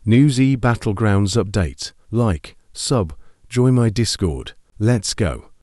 Newsy Battlegrounds update. Like, sub, join my Discord. Let's go.